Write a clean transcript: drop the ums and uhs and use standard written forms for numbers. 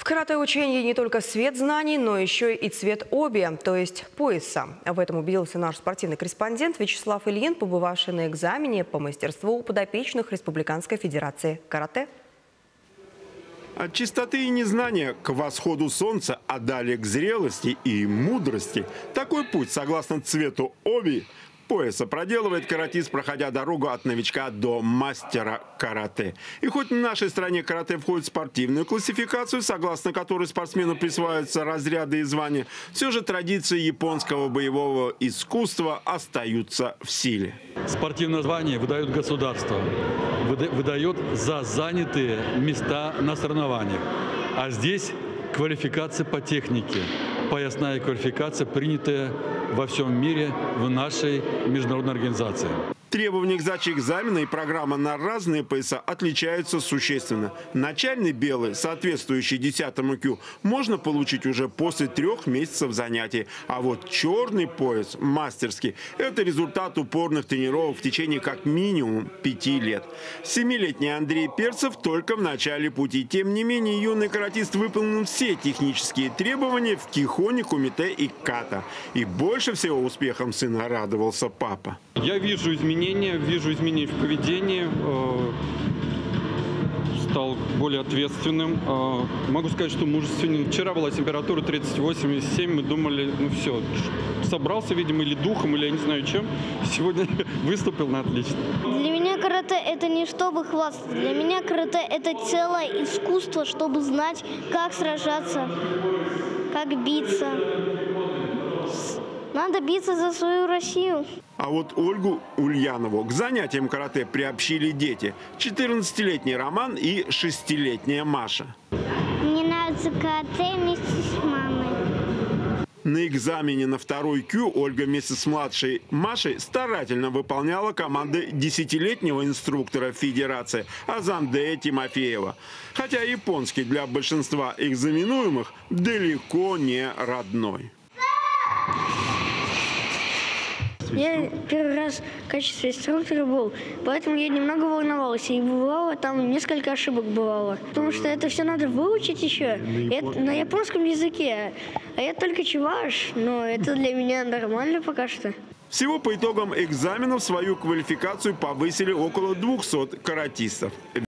Карате-учение не только цвет знаний, но еще и цвет оби, то есть пояса. В этом убедился наш спортивный корреспондент Вячеслав Ильин, побывавший на экзамене по мастерству у подопечных Республиканской Федерации карате. От чистоты и незнания к восходу солнца, а далее к зрелости и мудрости. Такой путь, согласно цвету оби, пояса, проделывает каратист, проходя дорогу от новичка до мастера карате. И хоть в нашей стране карате входит в спортивную классификацию, согласно которой спортсмену присваиваются разряды и звания, все же традиции японского боевого искусства остаются в силе. Спортивное звание выдает государство, выдает за занятые места на соревнованиях. А здесь квалификация по технике, поясная квалификация, принятая во всем мире в нашей международной организации. Требования к сдаче экзамена и программа на разные пояса отличаются существенно. Начальный белый, соответствующий 10-му Q, можно получить уже после 3 месяцев занятий. А вот черный пояс, мастерский, это результат упорных тренировок в течение как минимум 5 лет. 7-летний Андрей Перцев только в начале пути. Тем не менее, юный каратист выполнил все технические требования в кихоне, кумите и ката. И больше всего успехом сына радовался папа. Я вижу изменения в поведении, стал более ответственным. Могу сказать, что мужественным. Вчера была температура 38,7, мы думали, ну все, собрался, видимо, или духом, или я не знаю чем. Сегодня выступил на отлично. Для меня карате – это не чтобы хвастаться. Для меня карате – это целое искусство, чтобы знать, как сражаться, как биться. Надо биться за свою Россию. А вот Ольгу Ульянову к занятиям карате приобщили дети. 14-летний Роман и 6-летняя Маша. Мне нравится карате вместе с мамой. На экзамене на 2-й Q Ольга вместе с младшей Машей старательно выполняла команды 10-летнего инструктора Федерации Азандея Тимофеева. Хотя японский для большинства экзаменуемых далеко не родной. Я первый раз в качестве инструктора был, поэтому я немного волновался. И бывало, там несколько ошибок бывало. Потому что это все надо выучить еще на японском языке. А я только чуваш, но это для меня нормально пока что. Всего по итогам экзаменов свою квалификацию повысили около 200 каратистов.